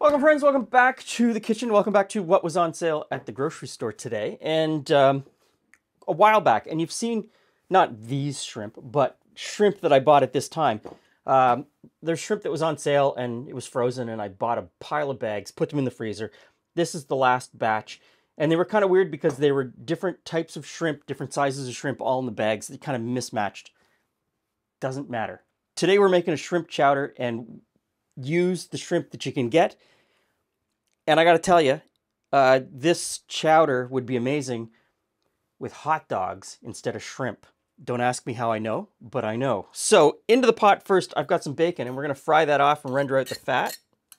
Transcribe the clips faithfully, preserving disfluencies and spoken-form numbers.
Welcome friends, welcome back to the kitchen. Welcome back to what was on sale at the grocery store today. And um, a while back, and you've seen not these shrimp, but shrimp that I bought at this time. Um, there's shrimp that was on sale and it was frozen, and I bought a pile of bags, put them in the freezer. This is the last batch. And they were kind of weird because they were different types of shrimp, different sizes of shrimp, all in the bags. They kind of mismatched. Doesn't matter. Today we're making a shrimp chowder and use the shrimp that you can get. And I got to tell you, uh, this chowder would be amazing with hot dogs instead of shrimp. Don't ask me how I know, but I know. So into the pot first, I've got some bacon, and we're going to fry that off and render out the fat.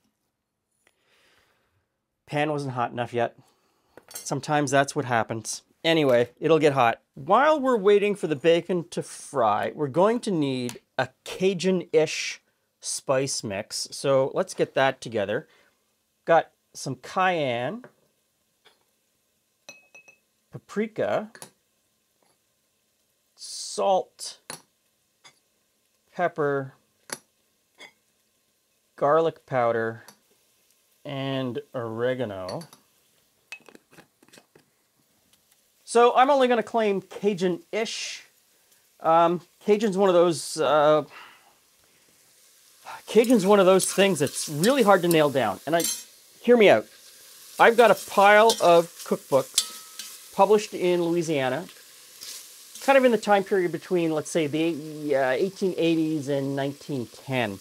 Pan wasn't hot enough yet. Sometimes that's what happens. Anyway, it'll get hot. While we're waiting for the bacon to fry, we're going to need a Cajun-ish spice mix. So let's get that together. Got some cayenne, paprika, salt, pepper, garlic powder, and oregano. So I'm only going to claim Cajun-ish. Um, Cajun's one of those uh, Cajun's one of those things that's really hard to nail down. And I hear me out. I've got a pile of cookbooks published in Louisiana, kind of in the time period between, let's say, the uh, eighteen eighties and nineteen ten.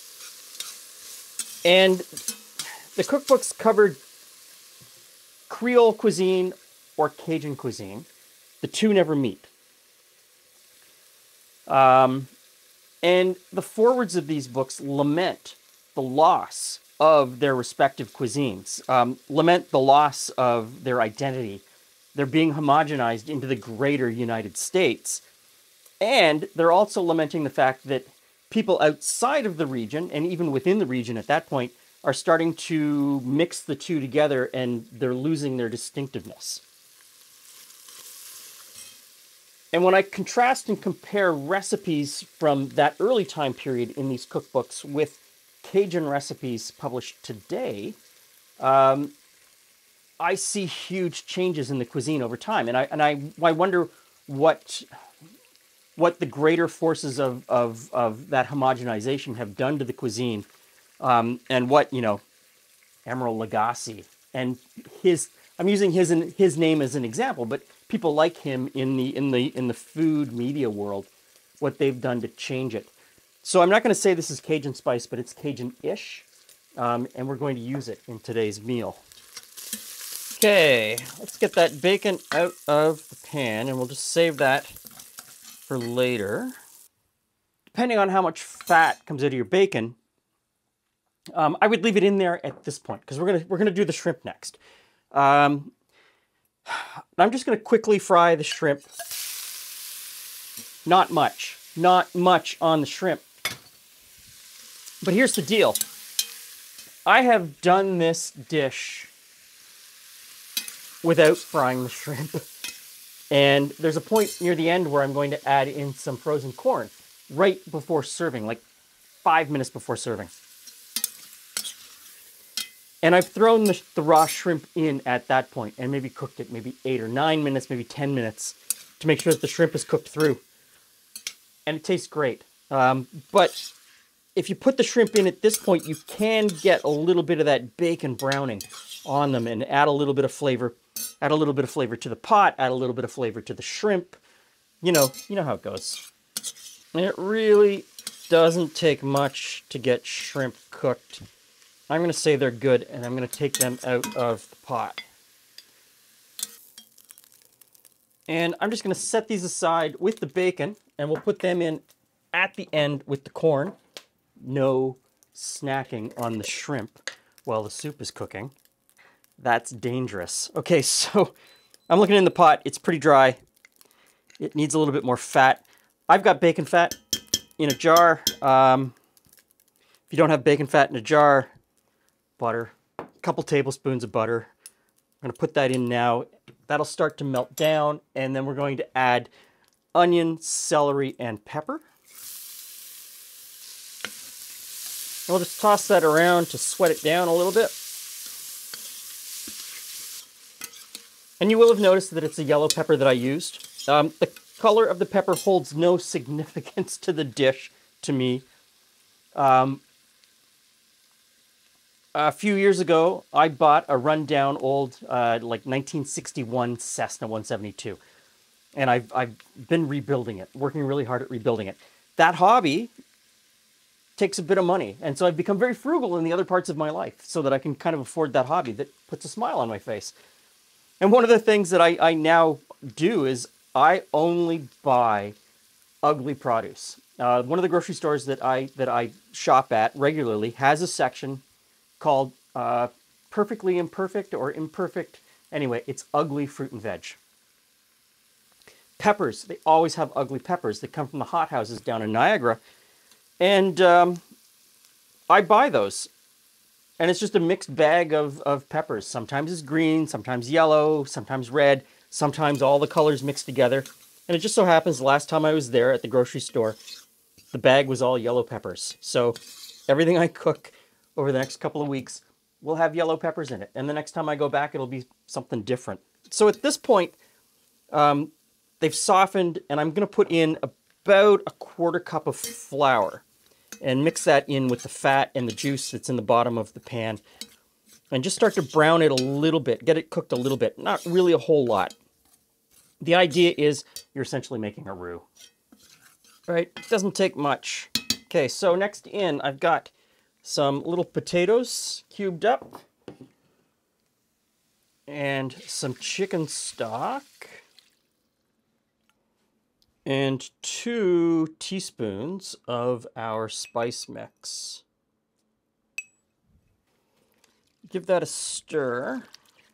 And the cookbooks covered Creole cuisine or Cajun cuisine. The two never meet. Um, and the forwards of these books lament the loss of their respective cuisines, um, lament the loss of their identity. They're being homogenized into the greater United States. And they're also lamenting the fact that people outside of the region, and even within the region at that point, are starting to mix the two together, and they're losing their distinctiveness. And when I contrast and compare recipes from that early time period in these cookbooks with Cajun recipes published today, um, I see huge changes in the cuisine over time. And I, and I, I wonder what, what the greater forces of, of, of that homogenization have done to the cuisine, um, and what, you know, Emeril Lagasse and his, I'm using his, his name as an example, but people like him in the, in the, in the food media world, what they've done to change it. So I'm not going to say this is Cajun spice, but it's Cajun-ish, um, and we're going to use it in today's meal. Okay, let's get that bacon out of the pan, and we'll just save that for later. Depending on how much fat comes out of your bacon, um, I would leave it in there at this point, because we're gonna we're gonna do the shrimp next. Um, I'm just gonna quickly fry the shrimp. Not much, not much on the shrimp. But here's the deal. I have done this dish without frying the shrimp. And there's a point near the end where I'm going to add in some frozen corn right before serving, like five minutes before serving. And I've thrown the, the raw shrimp in at that point and maybe cooked it maybe eight or nine minutes, maybe ten minutes to make sure that the shrimp is cooked through. And it tastes great. Um, but if you put the shrimp in at this point, you can get a little bit of that bacon browning on them and add a little bit of flavor, add a little bit of flavor to the pot, add a little bit of flavor to the shrimp. You know, you know how it goes. And it really doesn't take much to get shrimp cooked. I'm going to say they're good, and I'm going to take them out of the pot. And I'm just going to set these aside with the bacon, and we'll put them in at the end with the corn. No snacking on the shrimp while the soup is cooking. That's dangerous. Okay, so I'm looking in the pot. It's pretty dry. It needs a little bit more fat. I've got bacon fat in a jar. Um, if you don't have bacon fat in a jar, butter, a couple tablespoons of butter. I'm going to put that in now. That'll start to melt down, and then we're going to add onion, celery, and pepper. I'll just toss that around to sweat it down a little bit. And you will have noticed that it's a yellow pepper that I used. Um, the color of the pepper holds no significance to the dish, to me. Um, a few years ago, I bought a rundown old, uh, like nineteen sixty-one Cessna one seventy-two. And I've, I've been rebuilding it, working really hard at rebuilding it. That hobby takes a bit of money. And so I've become very frugal in the other parts of my life so that I can kind of afford that hobby that puts a smile on my face. And one of the things that I, I now do is I only buy ugly produce. Uh, one of the grocery stores that I that I shop at regularly has a section called uh, Perfectly Imperfect or Imperfect. Anyway, it's ugly fruit and veg. Peppers, they always have ugly peppers. They come from the hothouses down in Niagara. And um, I buy those. And it's just a mixed bag of, of peppers. Sometimes it's green, sometimes yellow, sometimes red, sometimes all the colors mixed together. And it just so happens the last time I was there at the grocery store, the bag was all yellow peppers. So everything I cook over the next couple of weeks will have yellow peppers in it. And the next time I go back, it'll be something different. So at this point, um, they've softened, and I'm going to put in about a quarter cup of flour and mix that in with the fat and the juice that's in the bottom of the pan. And just start to brown it a little bit, get it cooked a little bit, not really a whole lot. The idea is you're essentially making a roux. Right? It doesn't take much. Okay, so next in, I've got some little potatoes cubed up and some chicken stock and two teaspoons of our spice mix. Give that a stir.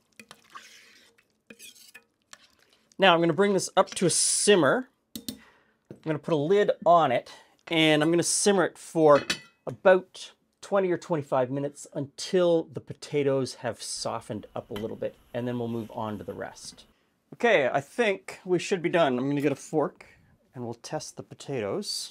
Now I'm going to bring this up to a simmer. I'm going to put a lid on it, and I'm going to simmer it for about twenty or twenty-five minutes until the potatoes have softened up a little bit, and then we'll move on to the rest. Okay, I think we should be done. I'm going to get a fork, and we'll test the potatoes.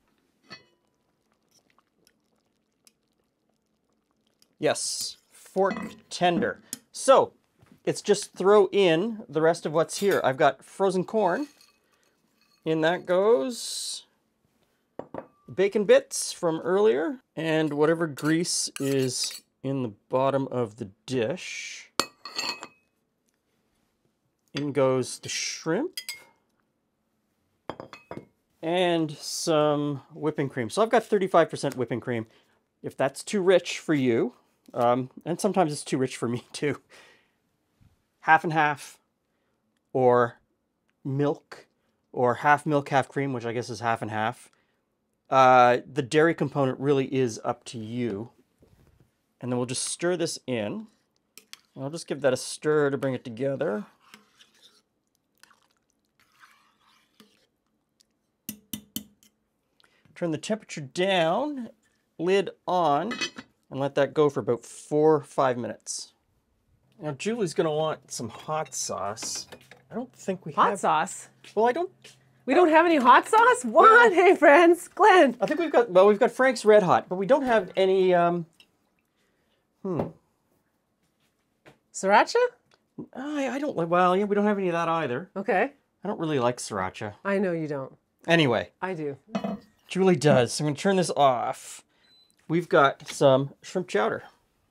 Yes, fork tender. So, it's just throw in the rest of what's here. I've got frozen corn. In that goes bacon bits from earlier, and whatever grease is in the bottom of the dish. In goes the shrimp. And some whipping cream. So I've got thirty-five percent whipping cream. If that's too rich for you, um, and sometimes it's too rich for me too, half and half, or milk, or half milk, half cream, which I guess is half and half. Uh, the dairy component really is up to you. And then we'll just stir this in. I'll just give that a stir to bring it together. Turn the temperature down, lid on, and let that go for about four or five minutes. Now Julie's gonna want some hot sauce. I don't think we hot have... sauce? Well, I don't... We don't have any hot sauce? What? Hey, friends. Glenn. I think we've got, well, we've got Frank's Red Hot, but we don't have any, um... Hmm. Sriracha? I, I don't like, well, yeah, we don't have any of that either. Okay. I don't really like sriracha. I know you don't. Anyway. I do. Julie does. So I'm going to turn this off. We've got some shrimp chowder.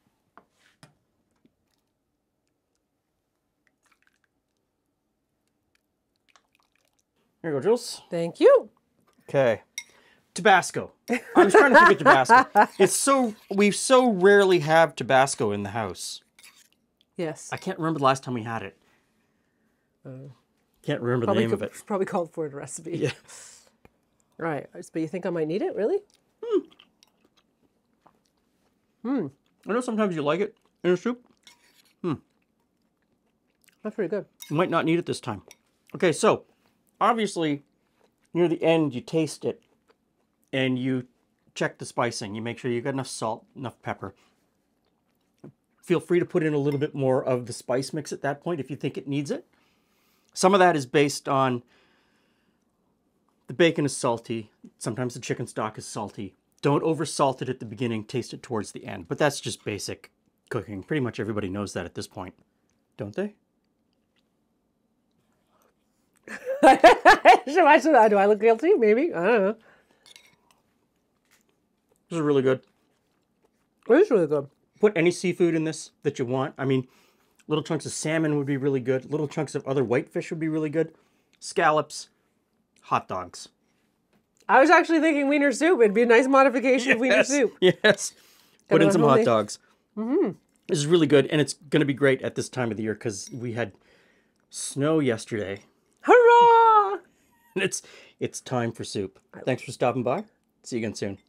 Here you go, Jules. Thank you. Okay. Tabasco. I was trying to think of Tabasco. It's so, we so rarely have Tabasco in the house. Yes. I can't remember the last time we had it. Uh, can't remember the name of it. Probably called for a recipe. Yeah. Right. But you think I might need it, really? Hmm. Hmm. I know sometimes you like it in a soup. Hmm. That's pretty good. You might not need it this time. Okay, so obviously near the end you taste it and you check the spicing. You make sure you've got enough salt, enough pepper. Feel free to put in a little bit more of the spice mix at that point if you think it needs it. Some of that is based on the bacon is salty. Sometimes the chicken stock is salty. Don't oversalt it at the beginning, taste it towards the end. But that's just basic cooking. Pretty much everybody knows that at this point, don't they? Should I, should I, do I look guilty? Maybe. I don't know. This is really good. It is really good. Put any seafood in this that you want. I mean, little chunks of salmon would be really good. Little chunks of other whitefish would be really good. Scallops, hot dogs. I was actually thinking wiener soup. It'd be a nice modification of wiener Yes, soup. yes. Put in some hot homemade- dogs. Mm-hmm. This is really good, and it's going to be great at this time of the year because we had snow yesterday. Hurrah! And it's it's time for soup. Thanks for stopping by. See you again soon.